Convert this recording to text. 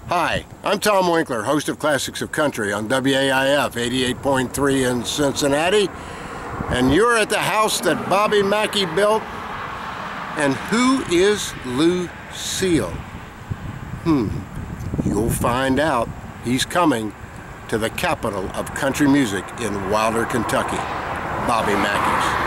Hi, I'm Tom Winkler, host of Classics of Country on WAIF 88.3 in Cincinnati. And you're at the house that Bobby Mackey built. And who is Lucille? You'll find out. He's coming to the capital of country music in Wilder, Kentucky, Bobby Mackey's.